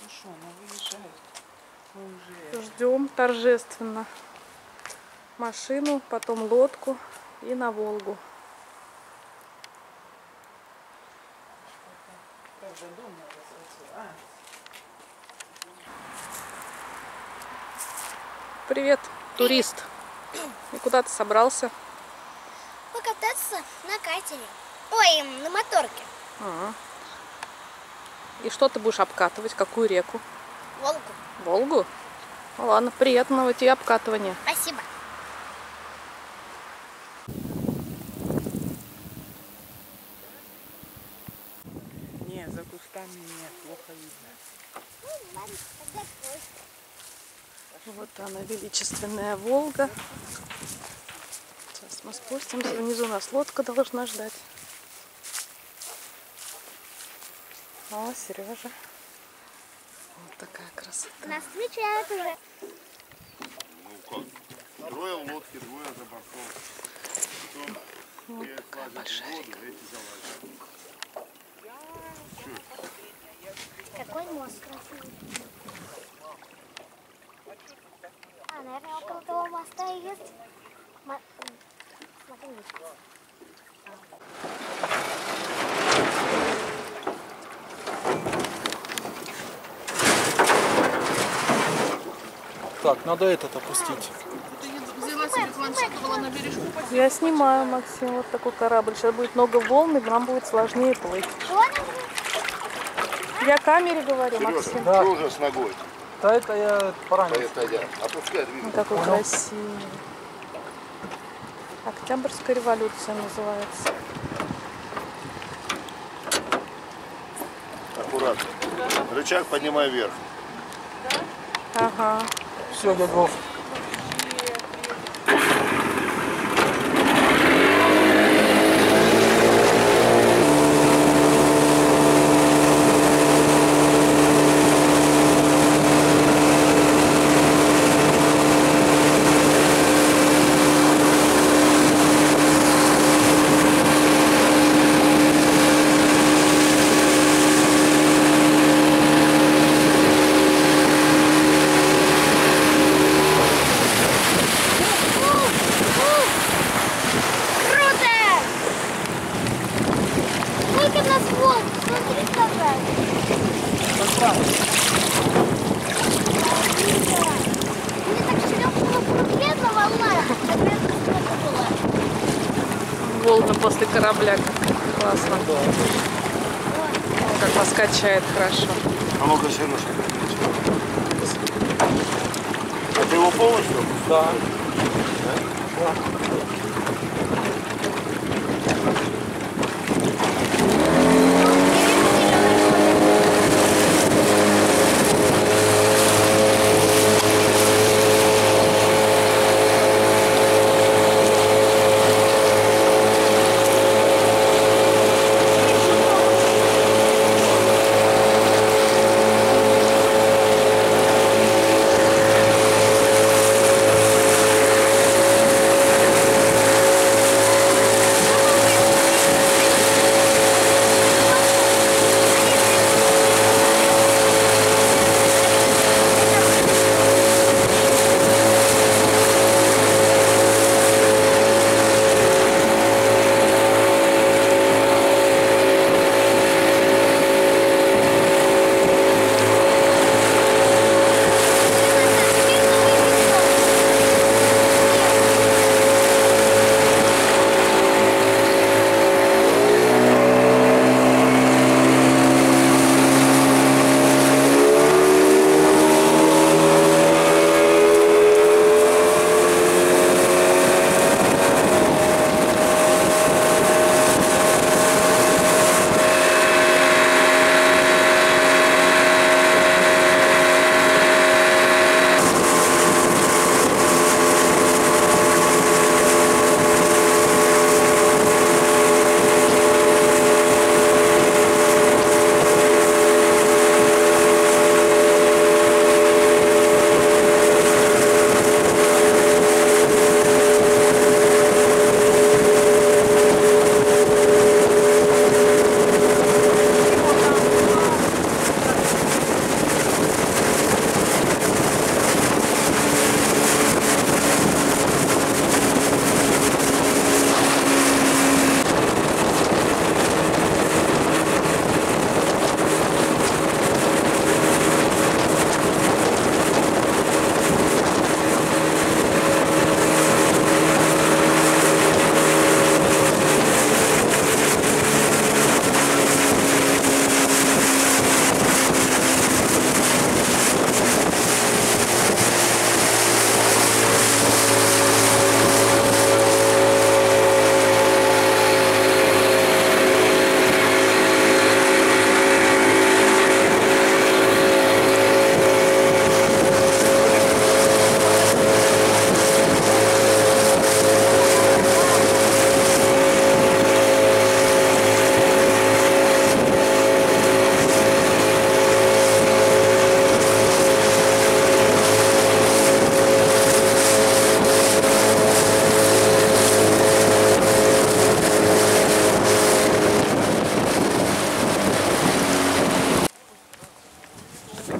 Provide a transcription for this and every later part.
что, она выезжает. Мы уже... Ждем торжественно машину, потом лодку и на Волгу. Правда, дом надо. Привет, турист. И куда ты собрался? Покататься на катере. Ой, на моторке. И что ты будешь обкатывать? Какую реку? Волгу. Волгу? Ну ладно, приятного тебе обкатывания. Спасибо. Не, за кустами нет, плохо видно. Ну, ладно, тогда твой. Вот она, величественная Волга. Сейчас мы спустимся. Внизу нас лодка должна ждать. О, Сережа. Вот такая красота. Нас встречают уже. Ну как? Двое в лодке, двое за бортом. Потом те такая слазят большая в воду, река. эти залазят. Какой мост красивый. А, наверное, около того моста и есть. Смотри. Так, надо этот опустить. Взяла себе планшет, была на бережку. Я снимаю, Максим, вот такой корабль. Сейчас будет много волн, и нам будет сложнее плыть. Я камере говорю, Сережа, Максим. Да. что уже с ногой? Да это я поранился. Это опускай, двигай. Какой красивый. Октябрьская революция называется. Аккуратно. Рычаг поднимай вверх. Ага. Все, готов. Круто! Сколько нас волн? Смотри, какая. Мне так шлепнула конкретно волна. Конкретно сколько было. Волны после корабля. Как классно. Как вас качает хорошо. А ну-ка, Сережа. А ты его полностью? Да.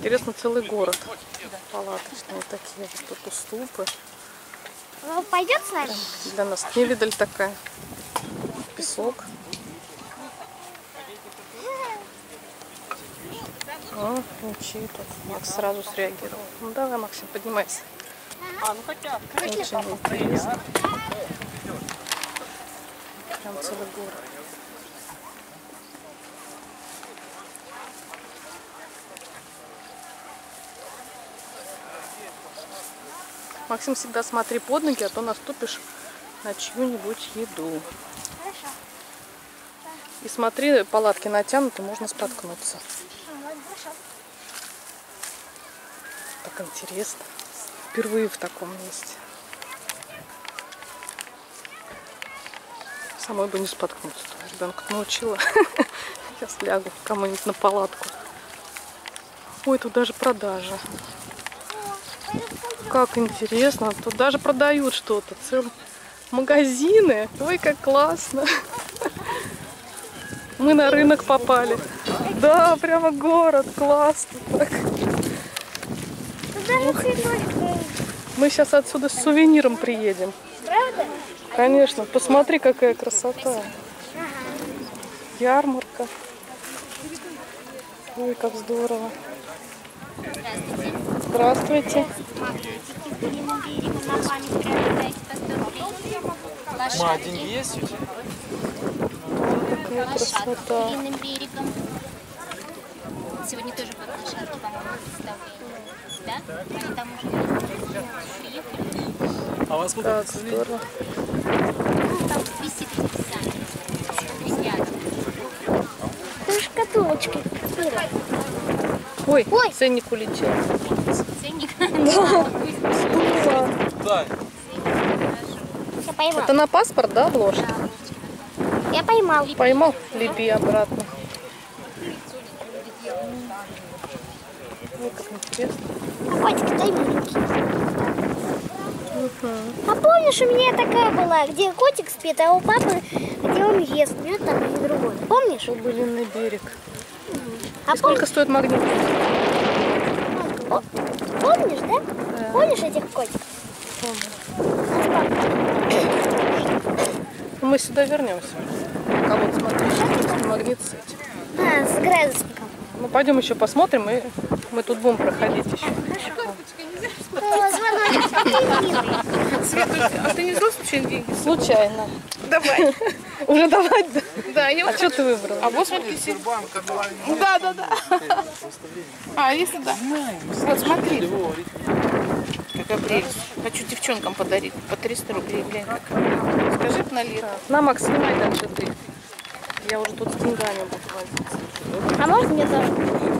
Интересно, целый город. Палаточные такие. Вот тут уступы. Ну, пойдет с нами? Для нас невидаль такая. Песок. О, мечи тут. Макс сразу среагировал. Ну давай, Максим, поднимайся. Очень интересно. Прям целый город. Максим, всегда смотри под ноги, а то наступишь на чью-нибудь еду. Хорошо. И смотри, палатки натянуты, можно споткнуться. Хорошо. Так интересно. Впервые в таком месте. Самой бы не споткнуться. Ребенка научила. Сейчас лягу кому-нибудь на палатку. Ой, тут даже продажа. Как интересно. Тут даже продают что-то. Целые магазины. Ой, как классно. Мы на рынок попали. Да, прямо город. Классно так. Тут даже цветочки. Мы сейчас отсюда с сувениром приедем. Правда? Конечно. Посмотри, какая красота. Ярмарка. Ой, как здорово. Здравствуйте. Длинным берегом на память приобретайте по 100 рублей. Ма, деньги есть у тебя? Какая красота. Длинным берегом. Сегодня тоже будет лошадки, по-моему, представление. Да? Они там уже приехали. А вас сколько Как представлений? здорово. Ну, там висит описание. Ребята. Это шкатулочки. Ой, Ой. ценник улетел. Ценник. Да. Я поймал. Это на паспорт, да, обложка? Я поймал. Поймал? Лепи обратно. Ой, как интересно. А котик дай маленький. А помнишь, у меня такая была, где котик спит, а у папы, где он ест. У него там и другой. Помнишь? Длинный берег. А И сколько стоит магнит? помнишь, да? Помнишь этих котиков? Мы сюда вернемся. Пока вот смотри, есть магнит с этим. А, с градусником. Ну пойдем еще посмотрим, и мы тут будем проходить еще. А ты не взял случайно деньги? Случайно. Давай. Уже давать? Да? Да, я А что ты выбрал? А вот смотри, да. А, если да. Вот смотри. Какая прелесть. Хочу девчонкам подарить. По 300 рублей. Глянь, как. Скажи на лето. На, Макс, снимай дальше ты. Я уже тут с деньгами буду возиться. А можно мне тоже?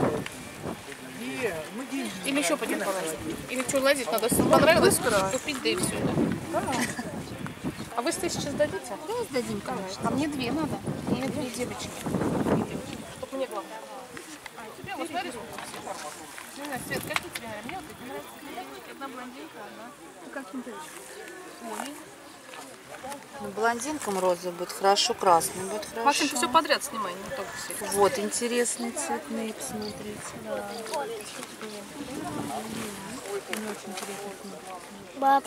Или еще пойдем полазить. Или что, лазить надо? Понравилось? Купить, да и все. Да? А вы 1000 сдадите? Да, сдадим, конечно. А мне 2 надо. Мне 2 девочки. Чтоб мне главное. Тебе вот смотри, сколько всего. Не знаю, Свет, какие тебе нравятся? Мне вот эти нравятся. Одна блондинка, одна. Ну, как тебе? Ну, блондинкам розовый будет хорошо, красный будет хорошо. Максим, ты все подряд снимай, не только все. Вот, интересные цветные, посмотрите. Баб.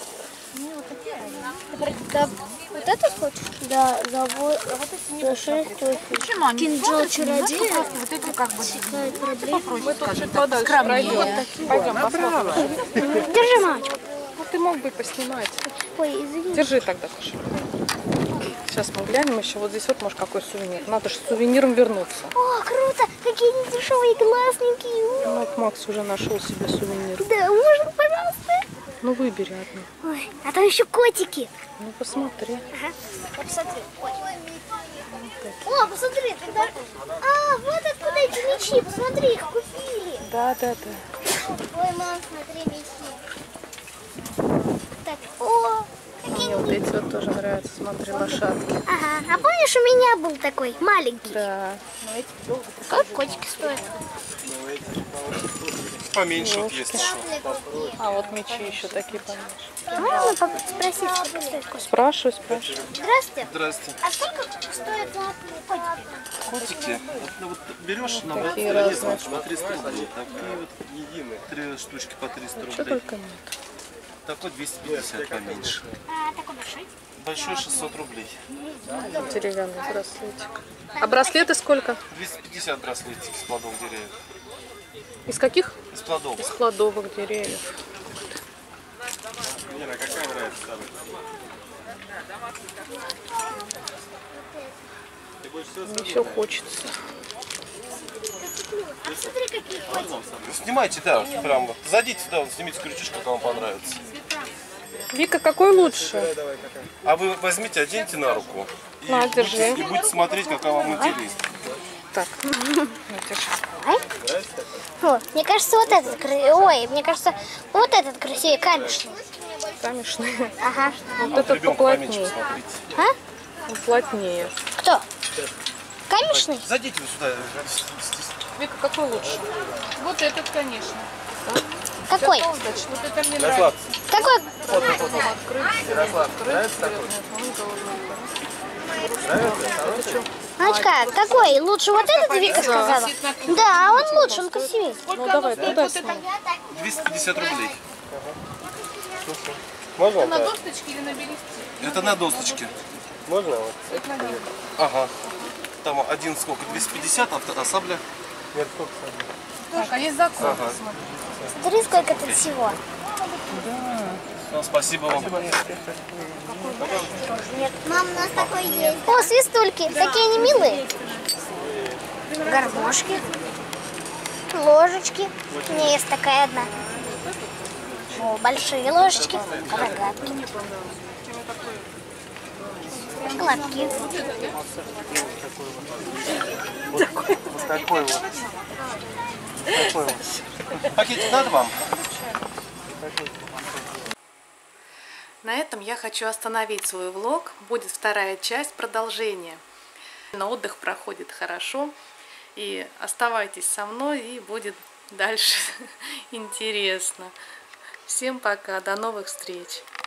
Да, вот это хочешь? Да, за 6 тысяч. Кинжал чародея. Вот это как бы Мы тут чуть подальше пройдем. Пойдем, посмотрим. Держи, мамочка. Ну, ты мог бы поснимать. Ой, извини. Держи тогда кошелек. Сейчас мы глянем еще. Вот здесь вот, может, какой сувенир. Надо же с сувениром вернуться. О, круто! Какие они дешевые, классненькие. Ну, вот Макс уже нашел себе сувенир. Да, можно, пожалуйста? Ну, выбери одну. Ой, а там еще котики. Ну, посмотри. Ага. Посмотри. О, посмотри, тогда... А, вот откуда эти мечи. Посмотри, их купили. Да. Ой, мам, смотри, мечи. Так, о, Мне вот эти вот тоже нравятся. Смотри, лошадки. ага. А помнишь, у меня был такой маленький? Да. Как котики стоят? поменьше вот есть еще. А вот мечи еще такие поменьше. Можно спросить, сколько стоит котик? Спрашиваю. Здравствуйте. Здрасте. А сколько стоит котики? Котики. Вот берешь на вот Такие странице, разные. по 300 рублей. Такие вот единые. 3 штучки по 300 Что рублей. только нет. Такой 250 поменьше. А такой большой? Большой 600 рублей. Деревянный браслетик. А браслеты сколько? 250 браслетик из плодов деревьев. Из каких? Из плодов. Из плодовых деревьев. Лена, какая нравится самая? Еще хочется. А смотри, какие котики. Снимайте, да, прям вот. Зайдите сюда, вот, снимите крючочек, как вам понравится. Вика, какой лучше? А вы возьмите, оденьте на руку. И, На, держи. и будете смотреть, какая вам интереснее. Так. О, мне кажется, вот этот Ой, мне кажется, вот этот красивее, камешный. Камешный. Ага. Вот этот Ребенку поменьше поплотнее. посмотрите. А? Он плотнее. Кто? Камешный? Зайдите вы сюда. Вика, какой лучше? Вот этот, конечно. Какой? Вот это мне нравится. Какой? Мамочка, какой? Лучше вот этот, Вика сказала? Да, он лучше, он красивее. Ну давай, туда снимай. 250 рублей. Можно? На досточке или на бересте? Это на досточке. Можно? Это на бересте. Ага. Там один сколько? 250, а сабля? Так, а есть закон. Ага. Смотри, сколько тут всего. Ну, спасибо вам. Нет, мам, у нас такой есть. О, свистульки, такие они милые. Гармошки, ложечки. У меня есть такая одна. О, большие ложечки, рогатки. Шоколадки. Вот такой вот. Такой вот. Пакетик надо вам? На этом я хочу остановить свой влог. Будет вторая часть продолжения. На отдых проходит хорошо. И оставайтесь со мной, и будет дальше интересно. Всем пока, до новых встреч.